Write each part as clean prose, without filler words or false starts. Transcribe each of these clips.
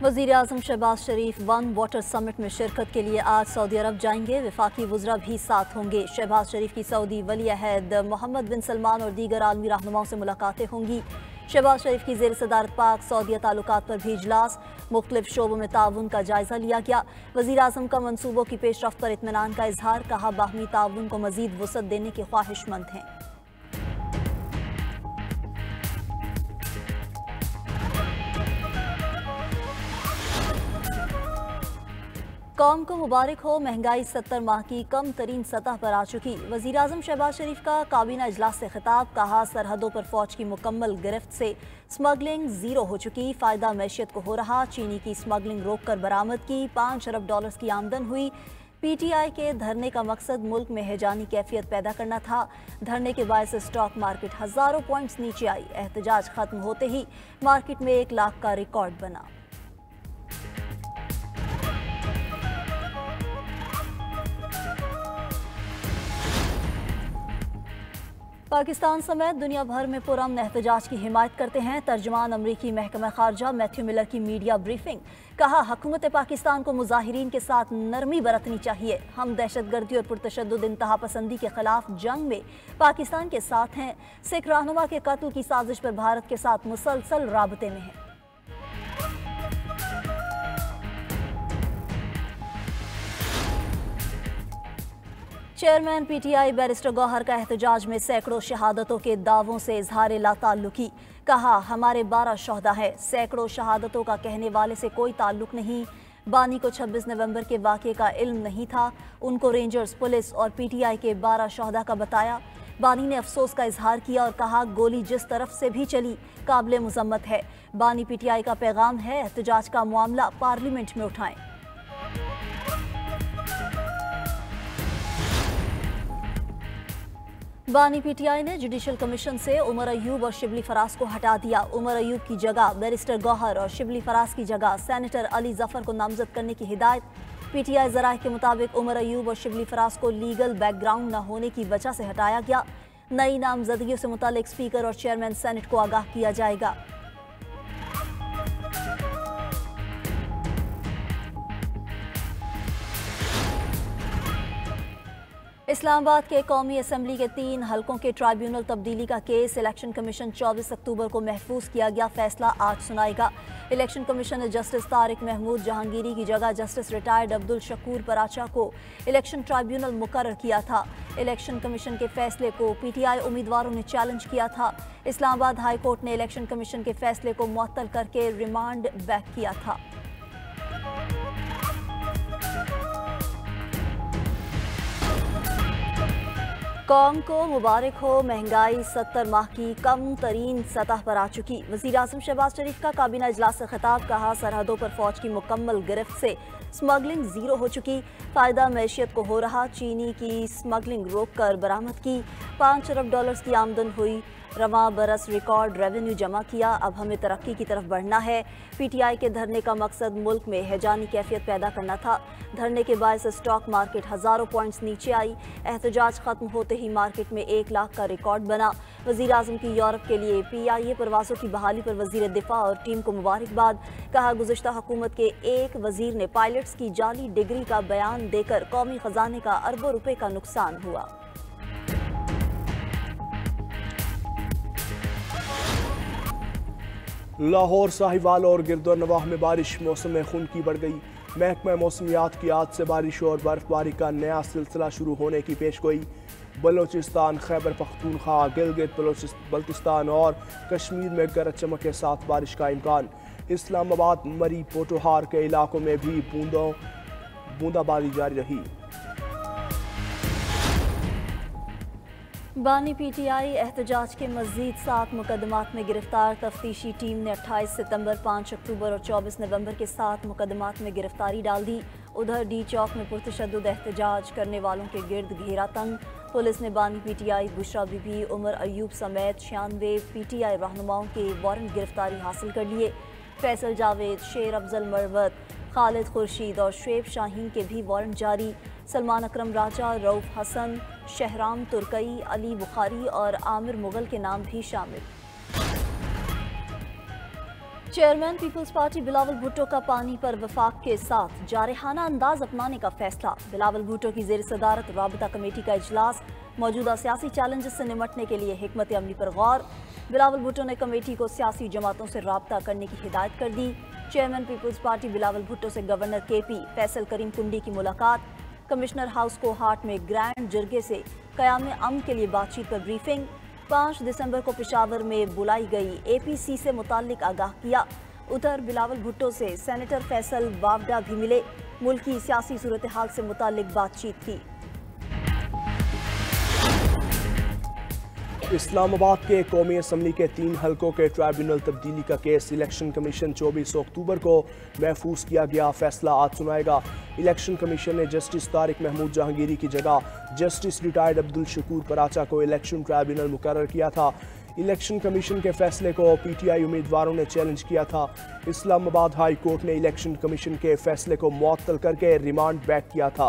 वज़ीर आज़म Shehbaz Sharif one water summit में शिरकत के लिए आज सऊदी अरब जाएंगे। वफाकी वुज़रा भी साथ होंगे। शहबाज शरीफ की सऊदी वली अहद मोहम्मद बिन सलमान और दीगर आलमी रहनुमाओं से मुलाकातें होंगी। शहबाज शरीफ की ज़ेर सदारत पाक सऊदीया ताल्लुकात पर भी इजलास, मुख्तलिफ शोबों में ताउन का जायजा लिया गया। वज़ीर आज़म का मनसूबों की पेशरफ्त पर इत्मीनान का इजहार, कहा बाहमी ताउन को मज़ीद वुसअत देने के ख्वाहिशमंद हैं। कौम को मुबारक हो, महंगाई 70 माह की कम तरीन सतह पर आ चुकी। वज़ीर आज़म शहबाज शरीफ का काबीना इजलास से खिताब, कहा सरहदों पर फौज की मुकम्मल गिरफ्त से स्मगलिंग ज़ीरो हो चुकी, फ़ायदा मैशियत को हो रहा। चीनी की स्मगलिंग रोक कर बरामद की, $5 अरब की आमदन हुई। PTI के धरने का मकसद मुल्क में हैजानी कैफियत पैदा करना था। धरने के बायस स्टॉक मार्केट हज़ारों पॉइंट्स नीचे आई। एहतजाज खत्म होते ही मार्केट में 1 लाख का रिकॉर्ड बना। पाकिस्तान समेत दुनिया भर में पुरअमन एहतजाज की हिमायत करते हैं। तर्जुमान अमरीकी महकमा खारजा मैथ्यू मिलर की मीडिया ब्रीफिंग, कहा हुकूमत पाकिस्तान को मुजाहिरीन के साथ नरमी बरतनी चाहिए। हम दहशतगर्दी और पुरतशद्दुद इंतहा पसंदी के खिलाफ जंग में पाकिस्तान के साथ हैं। सिख रहनुमा के कत्ल की साजिश पर भारत के साथ मुसलसल राबते में है। चेयरमैन PTI बैरिस्टर गौहर का एहतजाज में सैकड़ों शहादतों के दावों से इजहार लाताल्लुकी, कहा हमारे 12 शहदा है, सैकड़ों शहादतों का कहने वाले से कोई ताल्लुक नहीं। बानी को 26 नवंबर के वाक़े का इल्म नहीं था, उनको रेंजर्स, पुलिस और PTI के 12 शहदा का बताया। बानी ने अफसोस का इजहार किया और कहा गोली जिस तरफ से भी चली काबिल मुज़म्मत है। बानी PTI का पैगाम है, एहतजाज का मामला पार्लियामेंट में उठाएं। बानी PTI ने जुडिशल कमीशन से उमर अयूब और शिबली फराज को हटा दिया। उमर अयूब की जगह बैरिस्टर गौहर और शिबली फराज की जगह सेनेटर अली जफर को नामजद करने की हिदायत। PTI ज़राए के मुताबिक उमर अयूब और शिबली फराज को लीगल बैकग्राउंड न होने की वजह से हटाया गया। नई नामजदगियों से मुतालिक स्पीकर और चेयरमैन सेनेट को आगाह किया जाएगा। इस्लामाबाद के कौमी असम्बली के 3 हलकों के ट्राइब्यूनल तब्दीली का केस इलेक्शन कमीशन 24 अक्टूबर को महफूज किया गया। फैसला आज सुनाएगा। इलेक्शन कमीशन ने जस्टिस तारिक महमूद जहांगीरी की जगह जस्टिस रिटायर्ड अब्दुल शकूर पराचा को इलेक्शन ट्राइब्यूनल मुकर्रर किया था। इलेक्शन कमीशन के फैसले को PTI उम्मीदवारों ने चैलेंज किया था। इस्लामाबाद हाई कोर्ट ने इलेक्शन कमीशन के फैसले को मुअत्तल करके रिमांड बैक किया था। कौम को मुबारक हो, महंगाई 70 माह की कम तरीन सतह पर आ चुकी। वज़ीर आज़म शहबाज शरीफ का काबीना इजलास से खिताब, कहा सरहदों पर फौज की मुकम्मल गिरफ्त से स्मगलिंग ज़ीरो हो चुकी, फ़ायदा मैशियत को हो रहा। चीनी की स्मगलिंग रोक कर बरामद की, $5 अरब की आमदन हुई। रवां बरस रिकॉर्ड रेवेन्यू जमा किया, अब हमें तरक्की की तरफ बढ़ना है। PTI के धरने का मकसद मुल्क में हैजानी कैफियत पैदा करना था। धरने के बायस स्टॉक मार्केट हज़ारों पॉइंट्स नीचे आई। एहतजाज खत्म होते ही मार्केट में 1 लाख का रिकॉर्ड बना। वज़ीर आज़म की यूरोप के लिए PIA परवाज़ों की बहाली पर वज़ीर दिफा और टीम को मुबारकबाद, कहा गुज़िश्ता हुकूमत के एक वज़ीर ने पायलट्स की जाली डिग्री का बयान देकर कौमी ख़जाने का अरबों रुपए का नुकसान हुआ। लाहौर, साहिवाल और गिरदोनवाह में बारिश, मौसम में खुनकी बढ़ गई। महकमा मौसमियात की आज से बारिश और बर्फबारी का नया सिलसिला शुरू होने की पेशगोई। बलोचिस्तान, खैबर पख्तूनख्वा, गिलगित बल्तिस्तान और कश्मीर में गरज चमक के साथ बारिश का इम्कान। इस्लामाबाद, मरी, पोटोहार के इलाकों में भी बूंदाबांदी जारी रही। बानी PTI एहतजाज के मज़ीद 7 मुकदमात में गिरफ्तार। तफ्तीशी टीम ने 28 सितंबर, 5 अक्टूबर और 24 नवंबर के 7 मुकदमात में गिरफ्तारी डाल दी। उधर D चौक में पुरतशद्दुद एहतजाज करने वालों के गिर्द घेरा तंग। पुलिस ने बानी PTI, बुशरा बीबी, उमर अयूब समेत 96 PTI रहनुमाओं के वारंट गिरफ्तारी हासिल कर लिए। फैसल जावेद, शेर अफजल मरवत, खालिद खुर्शीद और शुएब शाहीन के भी वारंट जारी। सलमान अकरम राजा, रऊफ हसन, शहराम तुर्कई, अली बुखारी और आमिर मुगल के नाम भी शामिल। चेयरमैन पीपल्स पार्टी बिलावल भुट्टो का पानी पर वफाक के साथ जारहाना अंदाज अपनाने का फैसला। बिलावल भुट्टो की जेर सदारत राबता कमेटी का इजलास। मौजूदा सियासी चैलेंजेस से निमटने के लिए हिकमत अमली पर गौर। बिलावल भुट्टो ने कमेटी को सियासी जमातों से राब्ता करने की हिदायत कर दी। चेयरमैन पीपल्स पार्टी बिलावल भुट्टो से गवर्नर केपी फैसल करीम कुंडी की मुलाकात। कमिश्नर हाउस को हाट में ग्रैंड जरगे से क़याम अमन के लिए बातचीत पर ब्रीफिंग। 5 दिसंबर को पेशावर में बुलाई गई APC से मुताल्लिक आगाह किया। उधर बिलावल भुट्टो से सेनेटर फैसल वावडा भी मिले। मुल्क की सियासी सूरत हाल से मुताल्लिक बातचीत की। इस्लामाबाद के कौमी असम्बली के 3 हलकों के ट्राइब्यूनल तब्दीली का केस इलेक्शन कमीशन 24 अक्टूबर को महफूज किया गया। फैसला आज सुनाएगा। इलेक्शन कमीशन ने जस्टिस तारिक महमूद जहांगीरी की जगह जस्टिस रिटायर्ड अब्दुल शकूर पराचा को इलेक्शन ट्राइब्यूनल मुकर्रर किया था। इलेक्शन कमीशन के फैसले को PTI उम्मीदवारों ने चैलेंज किया था। इस्लामाबाद हाई कोर्ट ने इलेक्शन कमीशन के फैसले को मुअत्तल करके रिमांड बैक किया था।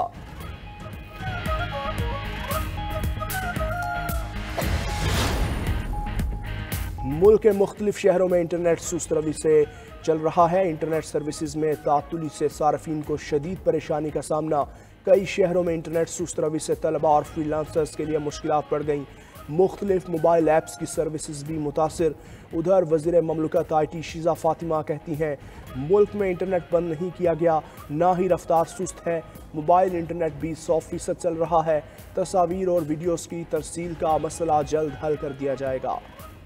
मुल्क के मुख्तलिफ शहरों में इंटरनेट सुस्त रवि से चल रहा है। इंटरनेट सर्विसेज में तातुली से सार्फिन को शदीद परेशानी का सामना। कई शहरों में इंटरनेट सुस्त रवि से तलबा और फ्रीलांसर्स के लिए मुश्किलात बढ़ गईं। मुख्तलिफ मोबाइल ऐप्स की सर्विसेज भी मुतासिर। उधर वज़ीर ममलकत IT शीज़ा फातिमा कहती हैं मुल्क में इंटरनेट बंद नहीं किया गया, ना ही रफ्तार सुस्त है। मोबाइल इंटरनेट भी 100% चल रहा है। तस्वीर और वीडियोज़ की तरसील का मसला जल्द हल कर दिया जाएगा।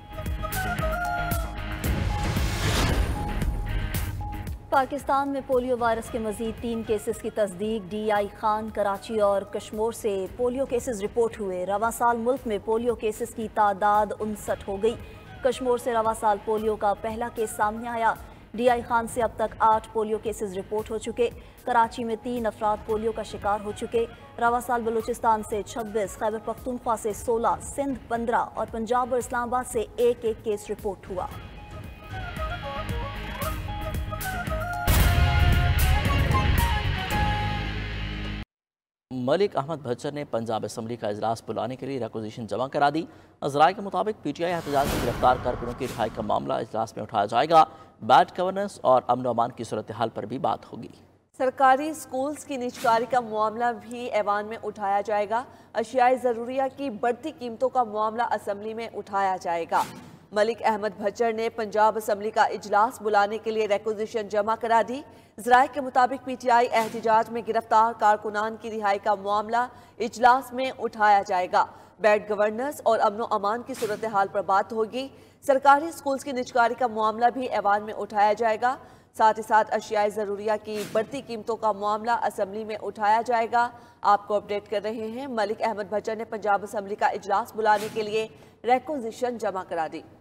पाकिस्तान में पोलियो वायरस के मजीद 3 केसेस की तस्दीक। DI खान, कराची और कश्मीर से पोलियो केसेस रिपोर्ट हुए। रवा साल मुल्क में पोलियो केसेस की तादाद 59 हो गई। कश्मीर से रवा साल पोलियो का पहला केस सामने आया। DI खान से अब तक 8 पोलियो केसेस रिपोर्ट हो चुके। कराची में 3 अफराद पोलियो का शिकार हो चुके। रवा साल बलूचिस्तान से 26, खैबर पख्तूनख्वा से 16, सिंध 15 और पंजाब और इस्लामाबाद से एक केस रिपोर्ट हुआ। मलिक अहमद भच्चर ने पंजाब असम्बली का इजलास बुलाने के लिए रिक्वेजिशन जमा करा दी। ज़राए के मुताबिक PTI एहतजाज में गिरफ्तार कारकुनों की रिहाई का मामला इजलास में उठाया जाएगा। बैड गवर्नेंस और अमन व अमान की सूरत हाल पर भी बात होगी। सरकारी स्कूल्स की निजकारी का मामला भी ऐवान में उठाया जाएगा। अशियाए ज़रूरिया की बढ़ती कीमतों का मामला असम्बली में उठाया जाएगा। मलिक अहमद भच्चर ने पंजाब असम्बली का इजलास बुलाने के लिए रिक्वेजिशन जमा करा दी। ज़राए के मुताबिक PTI एहतजाज में गिरफ्तार कारकुनान की रिहाई का मामला इजलास में उठाया जाएगा। बैड गवर्नेंस और अमन अमान की सूरत हाल पर बात होगी। सरकारी स्कूल्स की निजकारी का मामला भी ऐवान में उठाया जाएगा। साथ ही साथ अशियाए ज़रूरिया की बढ़ती कीमतों का मामला असम्बली में उठाया जाएगा। आपको अपडेट कर रहे हैं। मलिक अहमद भच्चर ने पंजाब असम्बली का इजलास बुलाने के लिए रिक्वेजिशन जमा करा दी।